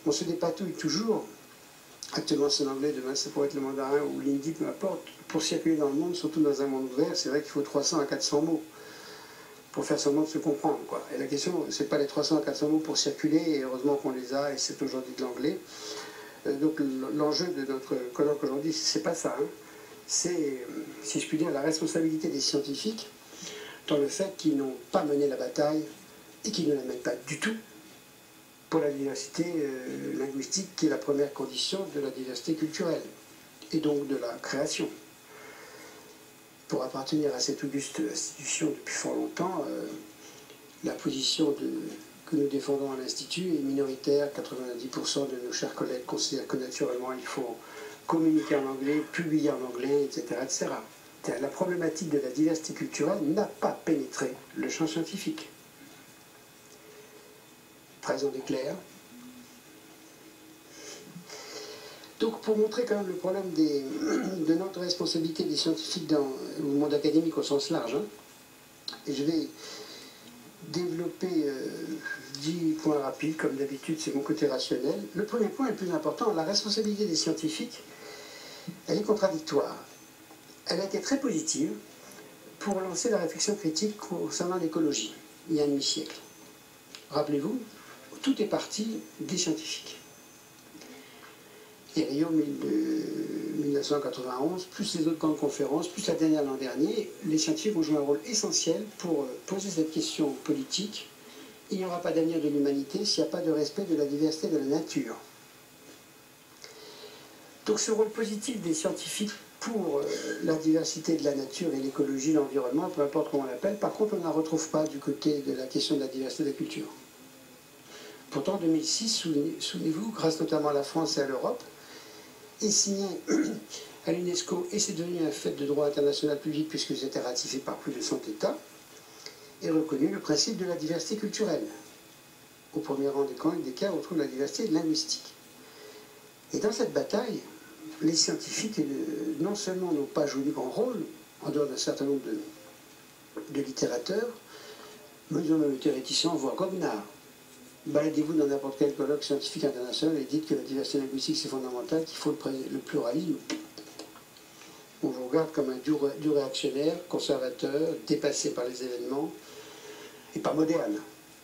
on se dépatouille toujours. Actuellement c'est l'anglais, demain ça pourrait être le mandarin ou l'hindi, peu importe. Pour circuler dans le monde, surtout dans un monde ouvert, c'est vrai qu'il faut 300 à 400 mots pour faire seulement de se comprendre, quoi. Et la question, c'est pas les 300 à 400 mots pour circuler, et heureusement qu'on les a, et c'est aujourd'hui de l'anglais. Donc l'enjeu de notre colloque aujourd'hui, c'est pas ça, hein. C'est, si je puis dire, la responsabilité des scientifiques dans le fait qu'ils n'ont pas mené la bataille et qu'ils ne la mènent pas du tout pour la diversité linguistique, qui est la première condition de la diversité culturelle et donc de la création. Pour appartenir à cette auguste institution depuis fort longtemps, la position que nous défendons à l'Institut est minoritaire. 90% de nos chers collègues considèrent que naturellement il faut communiquer en anglais, publier en anglais, etc. etc. La problématique de la diversité culturelle n'a pas pénétré le champ scientifique. Raison d'éclair. Donc pour montrer quand même le problème de notre responsabilité des scientifiques dans le monde académique au sens large, hein, et je vais développer 10 points rapides, comme d'habitude c'est mon côté rationnel. Le premier point est le plus important, la responsabilité des scientifiques, elle est contradictoire. Elle a été très positive pour lancer la réflexion critique concernant l'écologie, il y a un demi-siècle. Rappelez-vous, tout est parti des scientifiques. Et Rio 1991, plus les autres grandes conférences, plus la dernière l'an dernier, les scientifiques ont joué un rôle essentiel pour poser cette question politique. Il n'y aura pas d'avenir de l'humanité s'il n'y a pas de respect de la diversité de la nature. Donc ce rôle positif des scientifiques pour la diversité de la nature et l'écologie, l'environnement, peu importe comment on l'appelle, par contre on ne la retrouve pas du côté de la question de la diversité de la culture. Pourtant en 2006, souvenez-vous, grâce notamment à la France et à l'Europe, est signé à l'UNESCO, et c'est devenu un fait de droit international public puisque c'était ratifié par plus de 100 États, est reconnu le principe de la diversité culturelle. Au premier rang des cas, on trouve la diversité linguistique. Et dans cette bataille, les scientifiques non seulement n'ont pas joué de grand rôle, en dehors d'un certain nombre de littérateurs, mais ils ont même été réticents, voire goguenards. Baladez-vous dans n'importe quel colloque scientifique international et dites que la diversité linguistique c'est fondamental, qu'il faut le pluralisme. On vous regarde comme un dur réactionnaire, conservateur, dépassé par les événements, et pas moderne.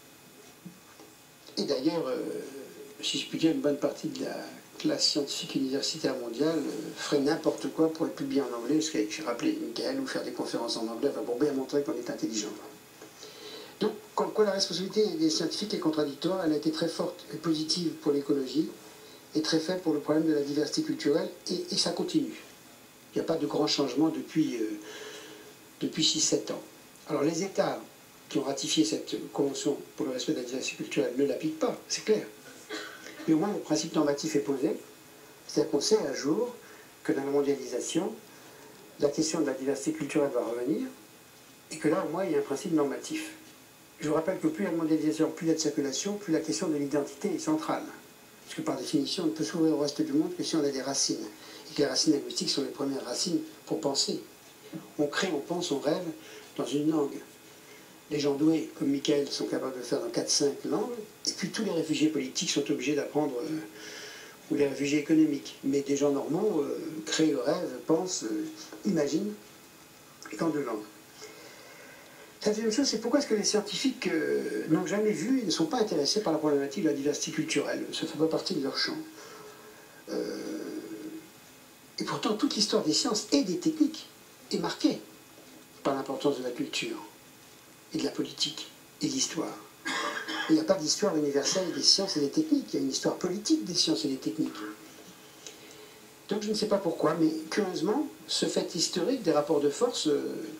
Et d'ailleurs, si je puis dire, une bonne partie de la classe scientifique universitaire mondiale ferait n'importe quoi pour être publié en anglais, ce qu'a rappelé Michael, ou faire des conférences en anglais, enfin, pour bien montrer qu'on est intelligent. Donc, comme quoi la responsabilité des scientifiques est contradictoire, elle a été très forte et positive pour l'écologie, et très faible pour le problème de la diversité culturelle, et ça continue. Il n'y a pas de grand changement depuis 6-7 ans. Alors les États qui ont ratifié cette convention pour le respect de la diversité culturelle ne l'appliquent pas, c'est clair. Mais au moins le principe normatif est posé, c'est-à-dire qu'on sait un jour que dans la mondialisation, la question de la diversité culturelle va revenir, et que là au moins il y a un principe normatif. Je vous rappelle que plus il y a de mondialisation, plus il y a de circulation, plus la question de l'identité est centrale. Parce que par définition, on ne peut s'ouvrir au reste du monde que si on a des racines. Et que les racines linguistiques sont les premières racines pour penser. On crée, on pense, on rêve dans une langue. Les gens doués, comme Michael, sont capables de le faire dans 4-5 langues. Et puis tous les réfugiés politiques sont obligés d'apprendre, ou les réfugiés économiques. Mais des gens normaux créent le rêve, pensent, imaginent, dans 2 langues. La deuxième chose, c'est pourquoi est-ce que les scientifiques n'ont jamais vu et ne sont pas intéressés par la problématique de la diversité culturelle. Ça ne fait pas partie de leur champ. Et pourtant, toute l'histoire des sciences et des techniques est marquée par l'importance de la culture et de la politique et de l'histoire. Il n'y a pas d'histoire universelle des sciences et des techniques, il y a une histoire politique des sciences et des techniques. Donc je ne sais pas pourquoi, mais curieusement, ce fait historique des rapports de force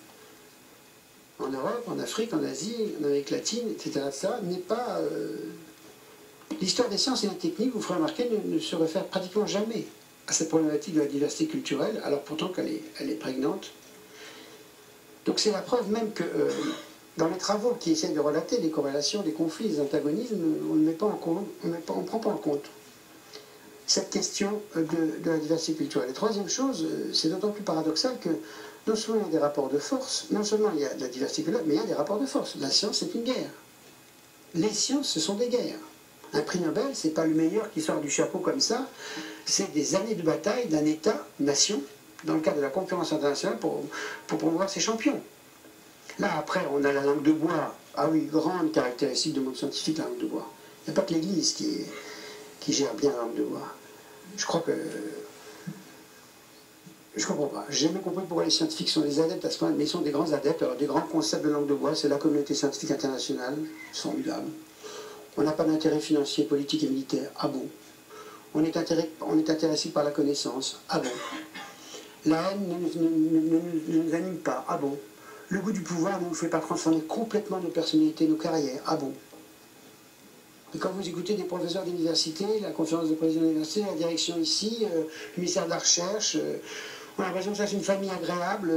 en Europe, en Afrique, en Asie, en Amérique latine, etc., n'est pas... L'histoire des sciences et des techniques, vous ferez remarquer, ne se réfère pratiquement jamais à cette problématique de la diversité culturelle, alors pourtant qu'elle est prégnante. Donc c'est la preuve même que dans les travaux qui essaient de relater les corrélations, les conflits, les antagonismes, on ne prend pas en compte cette question de la diversité culturelle. Et troisième chose, c'est d'autant plus paradoxal que non seulement il y a des rapports de force, non seulement il y a de la diversité culturelle, mais il y a des rapports de force. La science, c'est une guerre. Les sciences, ce sont des guerres. Un prix Nobel, c'est pas le meilleur qui sort du chapeau comme ça, c'est des années de bataille d'un État, nation, dans le cadre de la conférence internationale pour promouvoir ses champions. Là, après, on a la langue de bois. Ah oui, grande caractéristique du monde scientifique, la langue de bois. Il n'y a pas que l'Église qui gère bien la langue de bois. Je crois que... Je ne comprends pas. J'ai jamais compris pourquoi les scientifiques sont des adeptes à ce point, mais ils sont des grands adeptes. Alors, des grands concepts de langue de bois, c'est la communauté scientifique internationale, c'est formidable. On n'a pas d'intérêt financier, politique et militaire. Ah bon? On est intéressé par la connaissance. Ah bon? La haine ne nous anime pas. Ah bon? Le goût du pouvoir ne nous fait pas transformer complètement nos personnalités, nos carrières. Ah bon? Et quand vous écoutez des professeurs d'université, la conférence de président de l'université, la direction ici, le ministère de la Recherche, on a l'impression que ça c'est une famille agréable.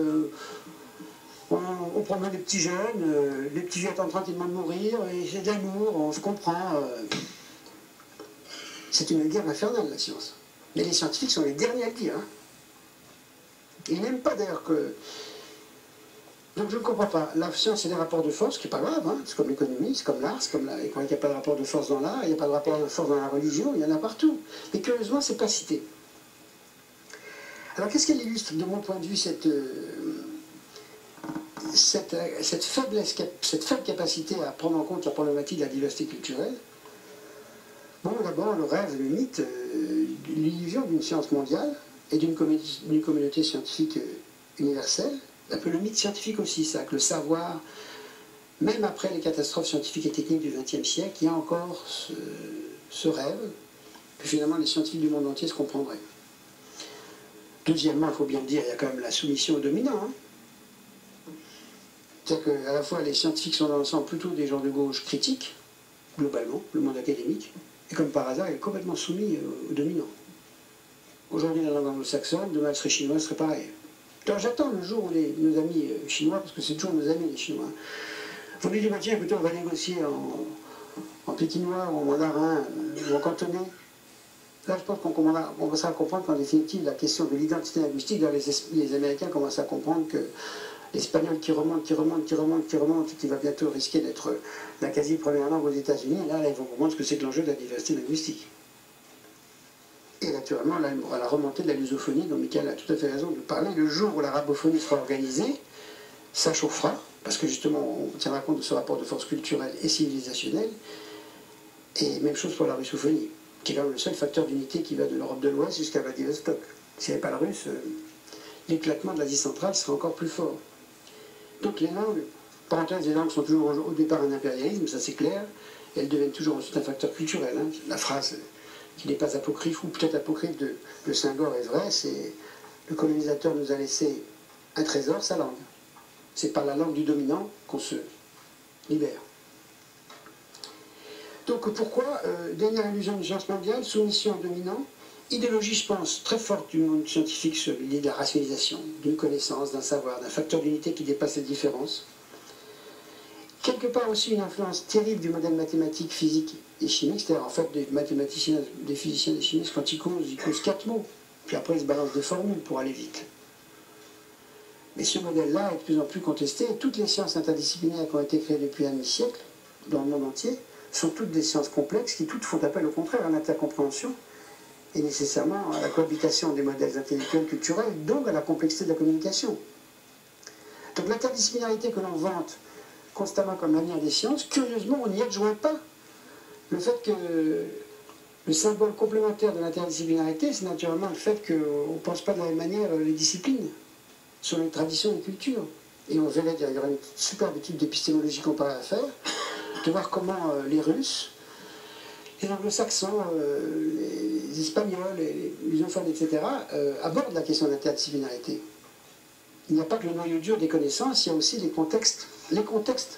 On promeut les petits jeunes, les petits jeunes tranquillement de mourir, et c'est de l'amour, on se comprend. C'est une guerre infernale, la science. Mais les scientifiques sont les derniers à le dire. Hein. Ils n'aiment pas d'ailleurs que... Donc je ne comprends pas. La science, c'est des rapports de force, ce qui n'est pas grave. Hein. C'est comme l'économie, c'est comme l'art, c'est comme la... Quand il n'y a pas de rapport de force dans l'art, il n'y a pas de rapport de force dans la religion, il y en a partout. Mais curieusement, ce n'est pas cité. Alors qu'est-ce qu'elle illustre, de mon point de vue, cette faible capacité à prendre en compte la problématique de la diversité culturelle? Bon, d'abord, le rêve, le mythe, l'illusion d'une science mondiale et d'une communauté scientifique universelle, un peu le mythe scientifique aussi, ça, que le savoir, même après les catastrophes scientifiques et techniques du XXe siècle, il y a encore ce rêve que finalement les scientifiques du monde entier se comprendraient. Deuxièmement, il faut bien le dire, il y a quand même la soumission aux dominants. Hein. C'est-à-dire qu'à la fois les scientifiques sont dans l'ensemble plutôt des gens de gauche critiques, globalement, le monde académique, et comme par hasard, il est complètement soumis aux dominants. Aujourd'hui, la langue anglo-saxonne, demain, elle serait chinoise, ce serait pareil. Alors j'attends le jour où nos amis chinois, parce que c'est toujours nos amis les Chinois, vont nous dire, tiens, écoutez, on va négocier en pékinois, ou en mandarin, ou en cantonais. Là, je pense qu'on commencera à comprendre qu'en définitive, la question de l'identité linguistique, les Américains commencent à comprendre que l'espagnol qui remonte, qui va bientôt risquer d'être la quasi-première langue aux États-Unis, là, ils vont comprendre ce que c'est que l'enjeu de la diversité linguistique. Et naturellement, la remontée de la lusophonie, dont Michael a tout à fait raison de parler, le jour où l'arabophonie sera organisée, ça chauffera, parce que justement, on tiendra compte de ce rapport de force culturelle et civilisationnelle, et même chose pour la russophonie, qui est quand même le seul facteur d'unité qui va de l'Europe de l'Ouest jusqu'à Vladivostok. S'il n'y avait pas le russe, l'éclatement de l'Asie centrale serait encore plus fort. Donc les langues, parenthèse, les langues sont toujours au départ un impérialisme, ça c'est clair, et elles deviennent toujours ensuite un facteur culturel. Hein. La phrase qui n'est pas apocryphe, ou peut-être apocryphe de Senghor est vraie, c'est le colonisateur nous a laissé un trésor, sa langue. C'est par la langue du dominant qu'on se libère. Donc pourquoi, dernière illusion d'une science mondiale, soumission au dominant, idéologie, je pense, très forte du monde scientifique sur l'idée de la rationalisation, d'une connaissance, d'un savoir, d'un facteur d'unité qui dépasse les différences. Quelque part aussi une influence terrible du modèle mathématique, physique et chimique, c'est-à-dire en fait des mathématiciens, des physiciens, des chimistes, quand ils causent 4 mots, puis après ils se balancent des formules pour aller vite. Mais ce modèle-là est de plus en plus contesté, et toutes les sciences interdisciplinaires qui ont été créées depuis un demi-siècle, dans le monde entier, sont toutes des sciences complexes qui toutes font appel au contraire à l'intercompréhension et nécessairement à la cohabitation des modèles intellectuels, culturels, donc à la complexité de la communication. Donc l'interdisciplinarité que l'on vante constamment comme l'avenir des sciences, curieusement, on n'y adjoint pas le fait que le symbole complémentaire de l'interdisciplinarité, c'est naturellement le fait qu'on ne pense pas de la même manière les disciplines sur les traditions et les cultures. Et on verrait, il y aurait une superbe étude d'épistémologie comparée à faire, de voir comment les Russes, les Anglo-Saxons, les Espagnols, les lusophones, etc., abordent la question de l'interdisciplinarité. Il n'y a pas que le noyau dur des connaissances, il y a aussi les contextes. Les contextes.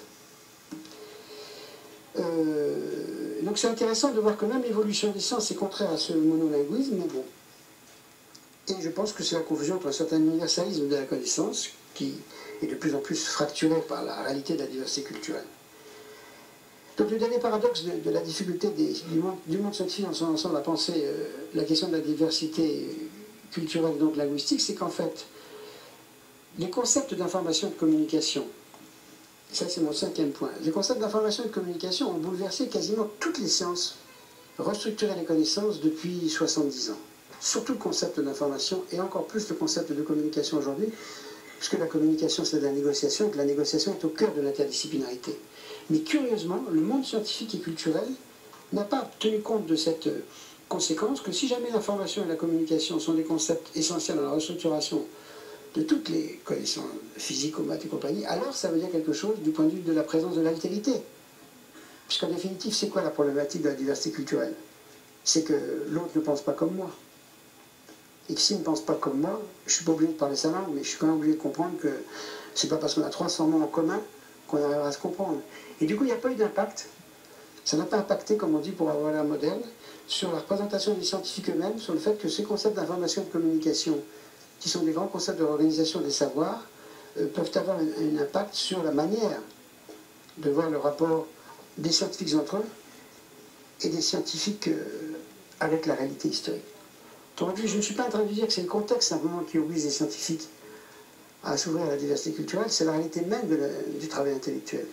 Donc c'est intéressant de voir que même l'évolution des sciences est contraire à ce monolinguisme, mais bon. Et je pense que c'est la confusion entre un certain universalisme de la connaissance, qui est de plus en plus fracturé par la réalité de la diversité culturelle. Donc le dernier paradoxe de la difficulté du monde scientifique dans son ensemble à penser la question de la diversité culturelle, donc linguistique, c'est qu'en fait, les concepts d'information et de communication, ça c'est mon 5e point, les concepts d'information et de communication ont bouleversé quasiment toutes les sciences restructurer les connaissances depuis 70 ans. Surtout le concept d'information et encore plus le concept de communication aujourd'hui, puisque la communication c'est de la négociation, et que la négociation est au cœur de l'interdisciplinarité. Mais curieusement, le monde scientifique et culturel n'a pas tenu compte de cette conséquence que si jamais l'information et la communication sont des concepts essentiels dans la restructuration de toutes les connaissances physiques, maths et compagnie, alors ça veut dire quelque chose du point de vue de la présence de l'altérité. Puisqu'en définitive, c'est quoi la problématique de la diversité culturelle? C'est que l'autre ne pense pas comme moi. Et que s'il ne pense pas comme moi, je ne suis pas obligé de parler sa langue, mais je suis quand même obligé de comprendre que c'est pas parce qu'on a 300 mots en commun qu'on arrivera à se comprendre. Et du coup, il n'y a pas eu d'impact. Ça n'a pas impacté, comme on dit pour avoir l'air moderne, sur la représentation des scientifiques eux-mêmes, sur le fait que ces concepts d'information et de communication, qui sont des grands concepts de l'organisation des savoirs, peuvent avoir un impact sur la manière de voir le rapport des scientifiques entre eux et des scientifiques avec la réalité historique. Autrement dit, je ne suis pas en train de dire que c'est le contexte simplement qui oblige les scientifiques à s'ouvrir à la diversité culturelle, c'est la réalité même du travail intellectuel.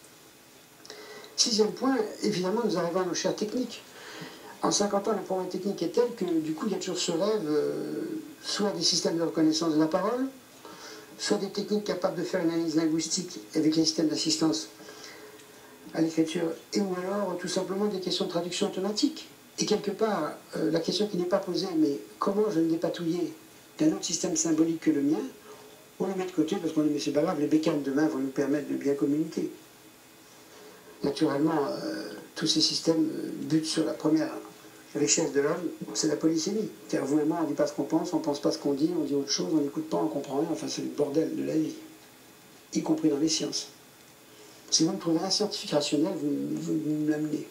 Sixième point, évidemment, nous arrivons à nos chères techniques. En 50 ans, la progrès technique est telle que, du coup, il y a toujours se rêve soit des systèmes de reconnaissance de la parole, soit des techniques capables de faire une analyse linguistique avec les systèmes d'assistance à l'écriture, et ou alors tout simplement des questions de traduction automatique. Et quelque part, la question qui n'est pas posée, mais comment je vais me dépatouiller d'un autre système symbolique que le mien, on le met de côté parce qu'on dit mais c'est pas grave, les bécanes demain vont nous permettre de bien communiquer. Naturellement, tous ces systèmes butent sur la première richesse de l'homme, c'est la polysémie. C'est-à-dire vous et moi, on ne dit pas ce qu'on pense, on ne pense pas ce qu'on dit, on dit autre chose, on n'écoute pas, on ne comprend rien, enfin c'est le bordel de la vie, y compris dans les sciences. Si vous me trouvez un scientifique rationnel, vous me l'amenez.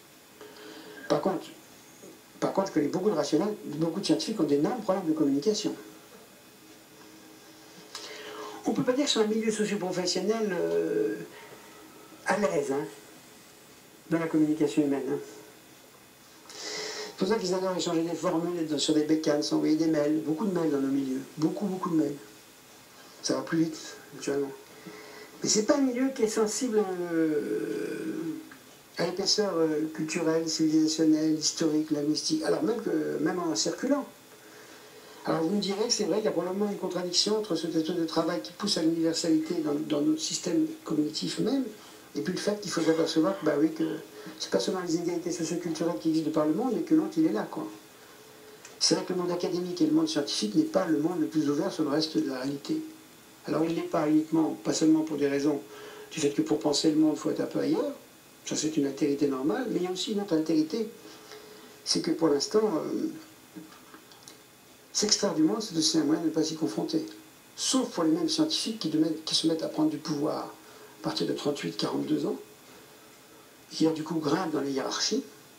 Par contre, je connais beaucoup de rationnels, beaucoup de scientifiques ont d'énormes problèmes de communication. On ne peut pas dire que c'est un milieu socio-professionnel à l'aise dans la communication humaine. C'est pour ça qu'ils adorent échanger des formules sur des bécanes, s'envoyer des mails, beaucoup de mails dans nos milieux, beaucoup de mails. Ça va plus vite, naturellement. Mais ce n'est pas un milieu qui est sensible à l'épaisseur culturelle, civilisationnelle, historique, linguistique, alors même en circulant. Alors vous me direz que c'est vrai qu'il y a probablement une contradiction entre ce type de travail qui pousse à l'universalité dans notre système cognitif même, et puis le fait qu'il faut s'apercevoir que, bah oui, que c'est pas seulement les inégalités socio-culturelles qui existent par le monde, mais que l'autre il est là, quoi. C'est vrai que le monde académique et le monde scientifique n'est pas le monde le plus ouvert sur le reste de la réalité. Alors il n'est pas uniquement, pas seulement pour des raisons du fait que pour penser le monde, il faut être un peu ailleurs, ça c'est une altérité normale, mais il y a aussi une autre altérité, c'est que pour l'instant, s'extraire du monde, c'est aussi un moyen de ne pas s'y confronter. Sauf pour les mêmes scientifiques qui se mettent à prendre du pouvoir à partir de 38-42 ans, qui du coup grimpent dans les hiérarchies,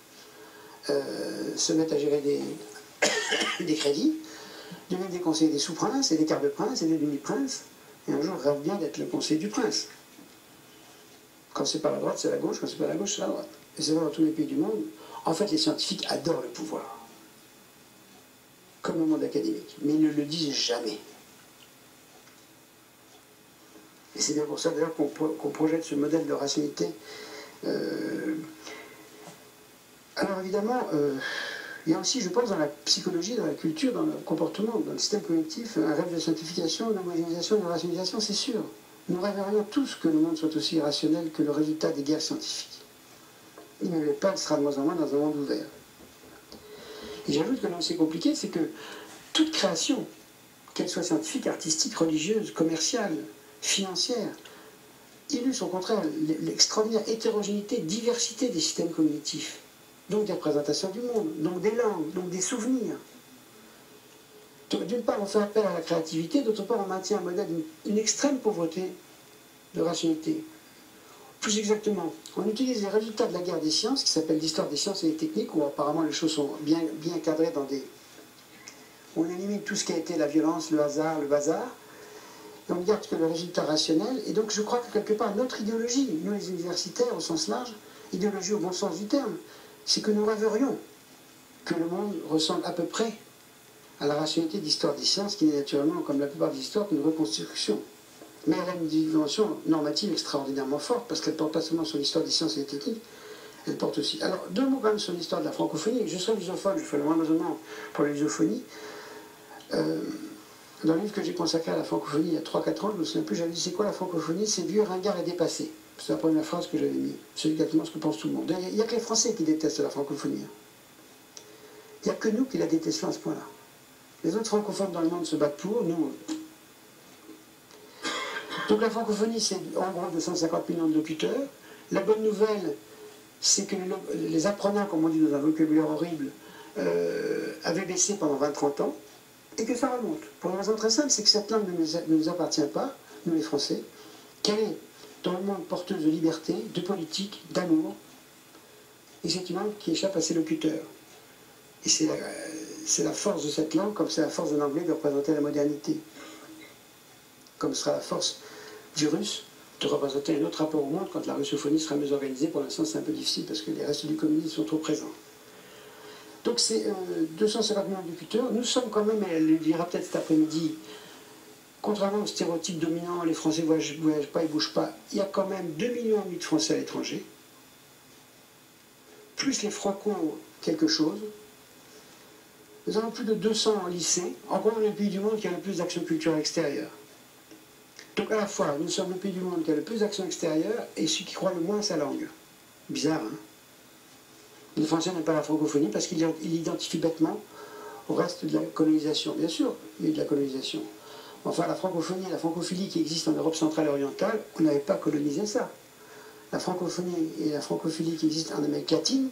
se mettent à gérer des crédits, deviennent des conseillers des sous-princes et des quarts de princes et des demi-princes, et un jour rêvent bien d'être le conseiller du prince. Quand c'est pas la droite, c'est la gauche, quand c'est pas la gauche, c'est la droite. Et c'est vrai dans tous les pays du monde. En fait, les scientifiques adorent le pouvoir, comme le monde académique, mais ils ne le disent jamais. Et c'est bien pour ça d'ailleurs qu'on projette ce modèle de rationalité. Alors évidemment, il y a aussi, je pense, dans la psychologie, dans la culture, dans le comportement, dans le système cognitif, un rêve de simplification, d'homogénéisation, de rationalisation, c'est sûr. Nous rêverions tous que le monde soit aussi rationnel que le résultat des guerres scientifiques. Il ne l'est pas, il sera de moins en moins dans un monde ouvert. Et j'ajoute que là où c'est compliqué, c'est que toute création, qu'elle soit scientifique, artistique, religieuse, commerciale, financière, illustre au contraire l'extraordinaire hétérogénéité, diversité des systèmes cognitifs, donc des représentations du monde, donc des langues, donc des souvenirs. D'une part, on fait appel à la créativité, d'autre part, on maintient un modèle d'une extrême pauvreté de rationalité. Plus exactement, on utilise les résultats de la guerre des sciences, qui s'appelle l'histoire des sciences et des techniques, où apparemment les choses sont bien cadrées dans des... On élimine tout ce qui a été la violence, le hasard, le bazar, et on ne garde que le résultat rationnel, et donc je crois que quelque part, notre idéologie, nous les universitaires au sens large, idéologie au bon sens du terme, c'est que nous rêverions que le monde ressemble à peu près à la rationalité d'histoire des sciences, qui est naturellement, comme la plupart des histoires, une reconstruction. Mais elle a une dimension normative extraordinairement forte, parce qu'elle ne porte pas seulement sur l'histoire des sciences et des techniques, elle porte aussi. Alors, deux mots quand même sur l'histoire de la francophonie. Je serai lusophone, je fais le moins raisonnement pour la lusophonie. Dans le livre que j'ai consacré à la francophonie il y a 3-4 ans, je ne me souviens plus, j'avais dit c'est quoi la francophonie? C'est vieux, ringard et dépassé. C'est la première phrase que j'avais mise. C'est exactement ce que pense tout le monde. Il n'y a que les Français qui détestent la francophonie. Il n'y a que nous qui la détestons à ce point-là. Les autres francophones dans le monde se battent pour, nous. Donc la francophonie, c'est en gros 250 millions de locuteurs. La bonne nouvelle, c'est que les apprenants, comme on dit dans un vocabulaire horrible, avaient baissé pendant 20-30 ans, et que ça remonte. Pour une raison très simple, c'est que cette langue ne nous appartient pas, nous les Français, qu'elle est dans le monde porteuse de liberté, de politique, d'amour, et c'est une langue qui échappe à ses locuteurs. Et c'est la force de cette langue, comme c'est la force de l'anglais de représenter la modernité. Comme sera la force du russe de représenter un autre rapport au monde quand la russophonie sera mieux organisée. Pour l'instant, c'est un peu difficile parce que les restes du communisme sont trop présents. Donc c'est 250 millions de locuteurs. Nous sommes quand même, elle le dira peut-être cet après-midi, contrairement aux stéréotypes dominants, les Français ne voyagent pas, ils ne bougent pas, il y a quand même 2,5 millions de Français à l'étranger, plus les franco quelque chose. Nous avons plus de 200 lycées. En gros, on est le pays du monde qui a le plus d'actions culturelles extérieures. Donc à la fois, nous sommes le pays du monde qui a le plus d'actions extérieures et celui qui croit le moins à sa langue. Bizarre, hein? Les Français n'aiment pas la francophonie parce qu'ils l'identifient bêtement au reste de la colonisation. Bien sûr, il y a eu de la colonisation. Enfin, la francophonie et la francophilie qui existent en Europe centrale et orientale, on n'avait pas colonisé ça. La francophonie et la francophilie qui existent en Amérique latine,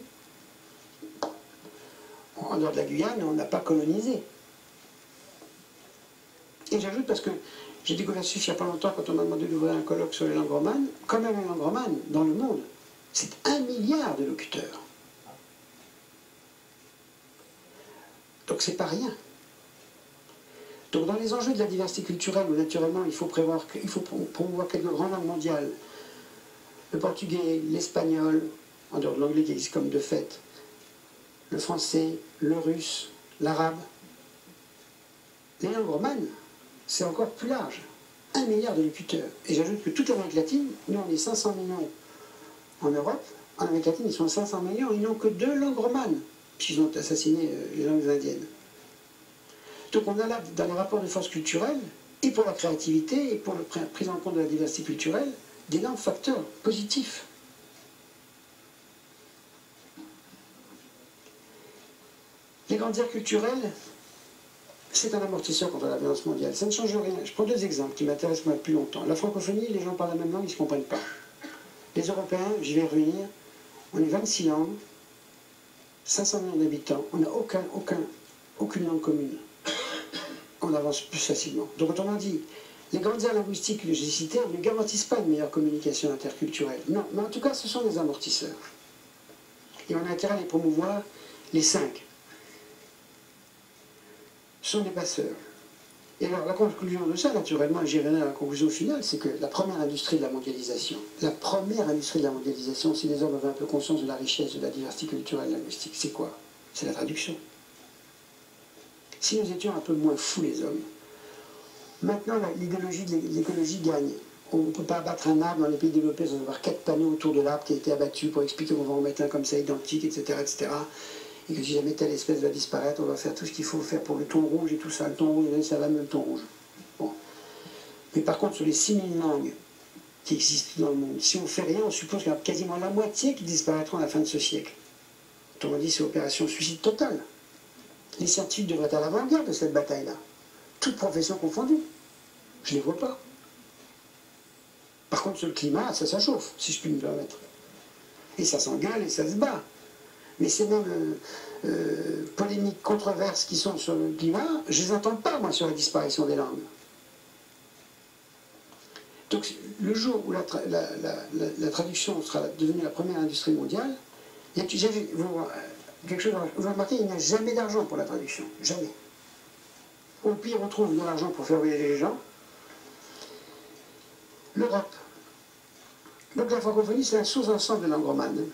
en dehors de la Guyane, on n'a pas colonisé. Et j'ajoute parce que j'ai découvert ceci il n'y a pas longtemps quand on m'a demandé d'ouvrir un colloque sur les langues romanes, quand même les langues romanes, dans le monde, c'est 1 milliard de locuteurs. Donc c'est pas rien. Donc dans les enjeux de la diversité culturelle, où naturellement il faut promouvoir quelques grandes langues mondiales, le portugais, l'espagnol, en dehors de l'anglais qui existe comme de fait, le français, le russe, l'arabe, les langues romanes, c'est encore plus large. 1 milliard de locuteurs. Et j'ajoute que toute l'Amérique latine, nous on est 500 millions en Europe, en Amérique latine ils sont 500 millions, ils n'ont que 2 langues romanes, puisqu'ils ont assassiné les langues indiennes. Donc on a là, dans les rapports de force culturelle, et pour la créativité, et pour la prise en compte de la diversité culturelle, d'énormes facteurs positifs. Les grandes aires culturelles, c'est un amortisseur contre la violence mondiale. Ça ne change rien. Je prends 2 exemples qui m'intéressent moi depuis longtemps. La francophonie, les gens parlent la même langue, ils ne se comprennent pas. Les Européens, j'y vais revenir, on est 26 langues, 500 millions d'habitants, on n'a aucune langue commune. On avance plus facilement. Donc autrement dit, les grandes aires linguistiques que j'ai citées ne garantissent pas une meilleure communication interculturelle. Non, mais en tout cas, ce sont des amortisseurs. Et on a intérêt à les promouvoir, les 5. Sont des passeurs. Et alors la conclusion de ça, naturellement, et j'irai à la conclusion finale, c'est que la première industrie de la mondialisation, si les hommes avaient un peu conscience de la richesse de la diversité culturelle et linguistique, c'est quoi? C'est la traduction. Si nous étions un peu moins fous les hommes, maintenant l'écologie gagne. On ne peut pas abattre un arbre dans les pays développés sans avoir 4 panneaux autour de l'arbre qui a été abattu pour expliquer qu'on va en mettre un comme ça identique, etc., etc. Et que si jamais telle espèce va disparaître, on va faire tout ce qu'il faut faire pour le thon rouge et tout ça. Le thon rouge, ça va même le thon rouge. Bon. Mais par contre, sur les 6000 langues qui existent dans le monde, si on ne fait rien, on suppose qu'il y a quasiment la moitié qui disparaîtront à la fin de ce siècle. Autrement dit, c'est opération suicide totale. Les scientifiques devraient être à l'avant-garde de cette bataille-là. Toutes professions confondues. Je ne les vois pas. Par contre, sur le climat, ça chauffe, si je puis me permettre. Et ça s'engueule et ça se bat. Mais ces mêmes polémiques, controverses qui sont sur le climat, je ne les entends pas, moi, sur la disparition des langues. Donc, le jour où la traduction sera devenue la première industrie mondiale, il y a quelque chose, vous remarquez, il n'y a jamais d'argent pour la traduction. Jamais. Au pire, on trouve de l'argent pour faire voyager les gens. L'Europe. Donc la francophonie, c'est un sous-ensemble de langues romanes.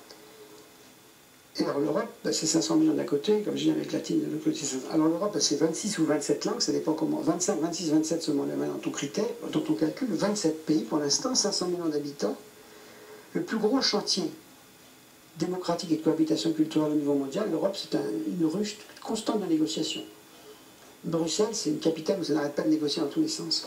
Et alors l'Europe, c'est 500 millions d'un côté, comme je dis, avec latine de l'autre côté. Alors l'Europe, c'est 26 ou 27 langues, ça dépend comment. 25, 26, 27 selon dans ton critère, dans ton calcul. 27 pays pour l'instant, 500 millions d'habitants. Le plus gros chantier démocratique et de cohabitation culturelle au niveau mondial, l'Europe, c'est une ruche constante de négociation. Bruxelles, c'est une capitale où ça n'arrête pas de négocier dans tous les sens.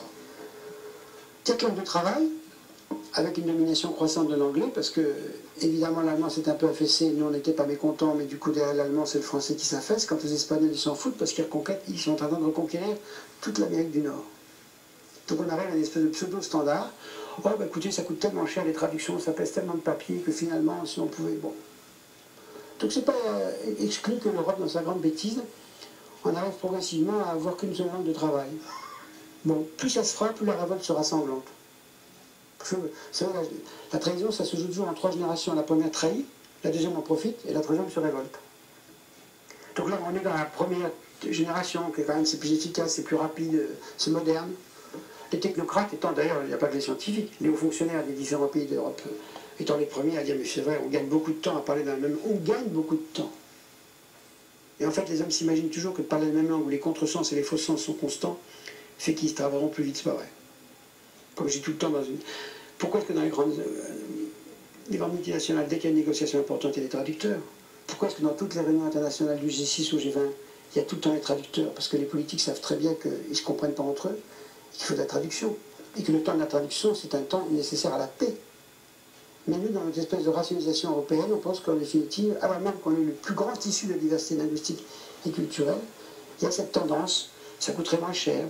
4 langues de travail, avec une domination croissante de l'anglais, parce que, évidemment, l'allemand s'est un peu affaissé, nous on n'était pas mécontents, mais du coup, derrière l'allemand, c'est le français qui s'affaisse. Quand les Espagnols, ils s'en foutent, parce qu'ils sont en train de reconquérir toute l'Amérique du Nord. Donc on arrive à une espèce de pseudo-standard. Oh, bah écoutez, ça coûte tellement cher les traductions, ça pèse tellement de papier que finalement, si on pouvait. Bon. Donc c'est pas exclu que l'Europe, dans sa grande bêtise, on arrive progressivement à avoir qu'une seule langue de travail. Bon, plus ça se fera, plus la révolte sera sanglante. Vous savez, la trahison, ça se joue toujours en 3 générations. La première trahit, la deuxième en profite, et la troisième se révolte. Donc là, on est dans la première génération, qui est quand même, c'est plus efficace, c'est plus rapide, c'est moderne. Les technocrates étant, d'ailleurs, il n'y a pas que les scientifiques, les hauts fonctionnaires des différents pays d'Europe étant les premiers à dire, mais c'est vrai, on gagne beaucoup de temps à parler dans la même langue. On gagne beaucoup de temps. Et en fait, les hommes s'imaginent toujours que de parler la même langue, où les contresens et les faux sens sont constants, fait qu'ils se travailleront plus vite, c'est pas vrai. Comme je dis tout le temps dans une... Pourquoi est-ce que dans les grandes multinationales, dès qu'il y a une négociation importante, il y a des traducteurs? Pourquoi est-ce que dans toutes les réunions internationales du G6 ou G20, il y a tout le temps des traducteurs? Parce que les politiques savent très bien qu'ils ne se comprennent pas entre eux, qu'il faut de la traduction. Et que le temps de la traduction, c'est un temps nécessaire à la paix. Mais nous, dans notre espèce de rationalisation européenne, on pense qu'en définitive, avant même qu'on ait le plus grand tissu de diversité linguistique et culturelle, il y a cette tendance, ça coûterait moins cher.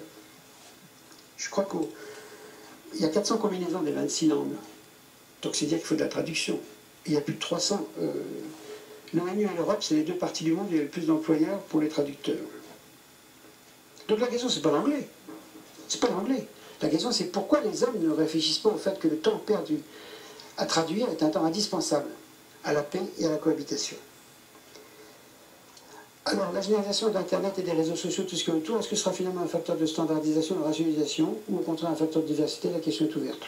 Je crois qu'il y a 400 combinaisons des 26 langues. Donc c'est dire qu'il faut de la traduction. Il y a plus de 300. L'ONU et l'Europe, c'est les 2 parties du monde où il y a le plus d'employeurs pour les traducteurs. Donc la question, c'est pas l'anglais. C'est pas l'anglais. La question, c'est pourquoi les hommes ne réfléchissent pas au fait que le temps perdu à traduire est un temps indispensable à la paix et à la cohabitation. Alors, la généralisation d'Internet et des réseaux sociaux, tout ce qui est autour, est-ce que ce sera finalement un facteur de standardisation, de rationalisation, ou au contraire un facteur de diversité? La question est ouverte.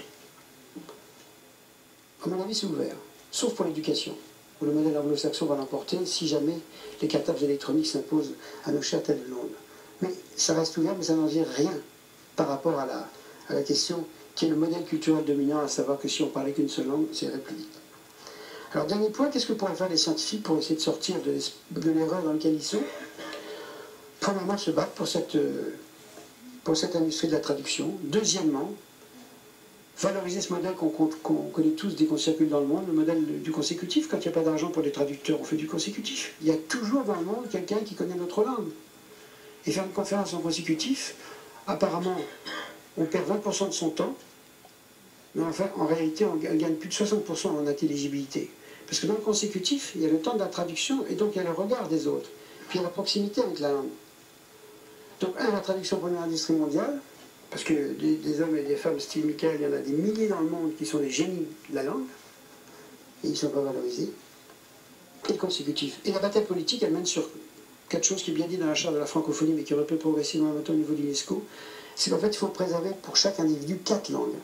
À mon avis, c'est ouvert, sauf pour l'éducation, où le modèle anglo-saxon va l'emporter si jamais les cartables électroniques s'imposent à nos chères têtes blondes. Mais ça reste ouvert, mais ça n'en dit rien par rapport à la question qui est le modèle culturel dominant, à savoir que si on parlait qu'une seule langue, ça irait plus vite. Alors, dernier point, qu'est-ce que pourraient faire les scientifiques pour essayer de sortir de l'erreur dans laquelle ils sont? Premièrement, se battre pour cette industrie de la traduction. Deuxièmement, valoriser ce modèle qu'on connaît tous dès qu'on circule dans le monde, le modèle du consécutif. Quand il n'y a pas d'argent pour les traducteurs, on fait du consécutif. Il y a toujours dans le monde quelqu'un qui connaît notre langue. Et faire une conférence en consécutif, apparemment, on perd 20% de son temps, mais enfin, en réalité, on gagne plus de 60% en intelligibilité. Parce que dans le consécutif, il y a le temps de la traduction, et donc il y a le regard des autres. Puis il y a la proximité avec la langue. Donc, la traduction pour l'industrie mondiale, parce que des hommes et des femmes style Michael, il y en a des milliers dans le monde qui sont des génies de la langue, et ils ne sont pas valorisés. Et le consécutif. Et la bataille politique, elle mène sur 4 choses qui est bien dit dans la charte de la francophonie, mais qui aurait pu progressivement maintenant au niveau de l'UNESCO. C'est qu'en fait, il faut préserver pour chaque individu 4 langues.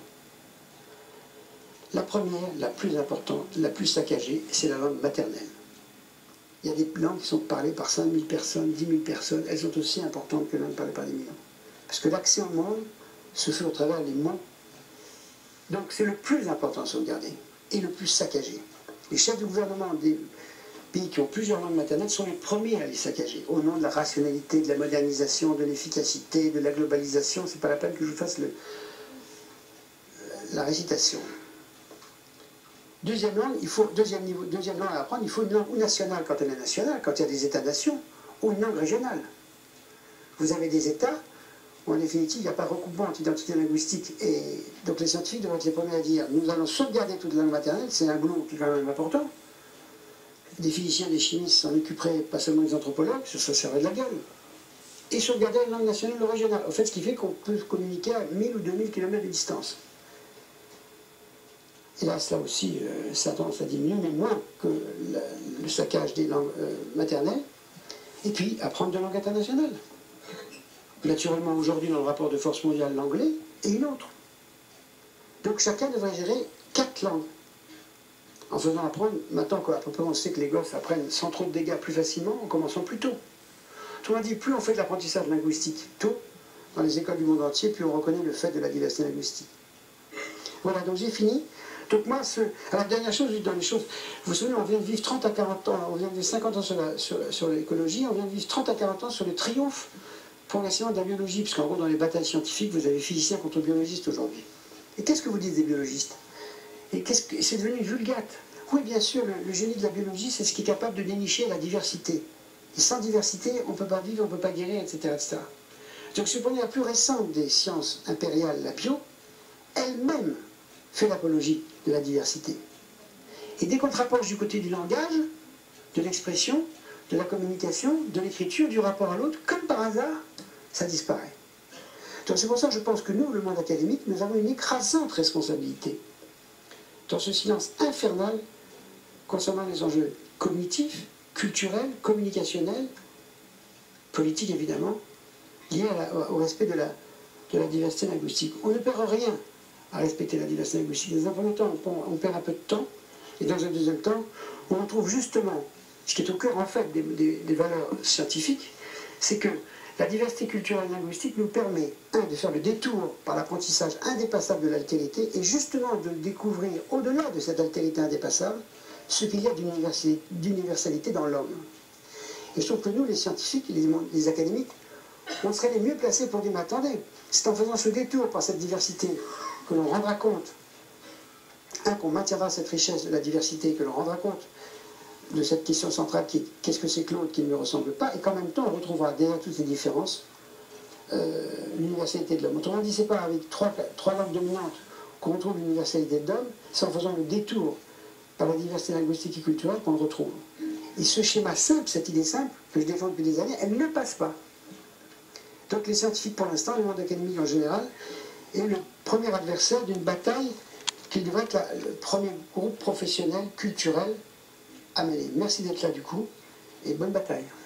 La première, la plus importante, la plus saccagée, c'est la langue maternelle. Il y a des langues qui sont parlées par 5000 personnes, 10 000 personnes, elles sont aussi importantes que les langues parlées par des millions. Parce que l'accès au monde se fait au travers des mots. Donc c'est le plus important à sauvegarder et le plus saccagé. Les chefs de gouvernement des pays qui ont plusieurs langues maternelles sont les premiers à les saccager, au nom de la rationalité, de la modernisation, de l'efficacité, de la globalisation. C'est pas la peine que je vous fasse la récitation. Deuxième langue, deuxième langue à apprendre, il faut une langue ou nationale quand elle est nationale, quand il y a des États-nations, ou une langue régionale. Vous avez des États où en définitive il n'y a pas recoupement entre identité linguistique, et donc les scientifiques devraient être les premiers à dire nous allons sauvegarder toute langue maternelle, c'est un boulot qui est quand même important. Des physiciens, des chimistes s'en occuperaient, pas seulement des anthropologues, ça serait de la gueule. Et sauvegarder la langue nationale ou régionale, au fait ce qui fait qu'on peut communiquer à 1000 ou 2000 km de distance. Et là, cela aussi, ça a tendance à diminuer, mais moins que le saccage des langues maternelles. Et puis, apprendre de langues internationales. Naturellement, aujourd'hui, dans le rapport de force mondiale, l'anglais et une autre. Donc, chacun devrait gérer 4 langues. En faisant apprendre, maintenant qu'à peu près on sait que les gosses apprennent sans trop de dégâts plus facilement, en commençant plus tôt. Autrement dit, plus on fait de l'apprentissage linguistique tôt, dans les écoles du monde entier, plus on reconnaît le fait de la diversité linguistique. Voilà, donc j'ai fini. Donc moi, alors dernière chose, dans les choses, vous vous souvenez, on vient de vivre 30 à 40 ans, on vient de vivre 50 ans sur l'écologie, on vient de vivre 30 à 40 ans sur le triomphe progressivement de la biologie, puisqu'en gros, dans les batailles scientifiques, vous avez physiciens contre biologistes aujourd'hui. Et qu'est-ce que vous dites des biologistes? Et c'est devenu une vulgate. Oui, bien sûr, le génie de la biologie, c'est ce qui est capable de dénicher la diversité. Et sans diversité, on ne peut pas vivre, on ne peut pas guérir, etc., etc. Donc, supposons la plus récente des sciences impériales, la bio, elle-même fait l'apologie de la diversité. Et dès qu'on se rapproche du côté du langage, de l'expression, de la communication, de l'écriture, du rapport à l'autre, comme par hasard, ça disparaît. Donc c'est pour ça que je pense que nous, le monde académique, nous avons une écrasante responsabilité dans ce silence infernal concernant les enjeux cognitifs, culturels, communicationnels, politiques évidemment, liés au respect de la diversité linguistique. On ne perd rien à respecter la diversité linguistique. Dans un premier temps, on perd un peu de temps, et dans un deuxième temps, on retrouve justement, ce qui est au cœur en fait des valeurs scientifiques, c'est que la diversité culturelle et linguistique nous permet, de faire le détour par l'apprentissage indépassable de l'altérité, et justement de découvrir, au-delà de cette altérité indépassable, ce qu'il y a d'universalité dans l'homme. Et je trouve que nous, les scientifiques, les académiques, on serait les mieux placés pour dire, mais attendez, c'est en faisant ce détour par cette diversité que l'on rendra compte, qu'on maintiendra cette richesse de la diversité, que l'on rendra compte de cette question centrale qui est qu'est-ce que c'est que l'autre qui ne me ressemble pas, et qu'en même temps on retrouvera derrière toutes ces différences l'universalité de l'homme. Autrement dit, c'est pas avec trois langues dominantes qu'on retrouve l'universalité de l'homme, c'est en faisant le détour par la diversité linguistique et culturelle qu'on le retrouve. Et ce schéma simple, cette idée simple, que je défends depuis des années, elle ne passe pas. Donc les scientifiques pour l'instant, le monde académique en général, est le premier adversaire d'une bataille qui devrait être le premier groupe professionnel, culturel, à mener. Merci d'être là du coup, et bonne bataille.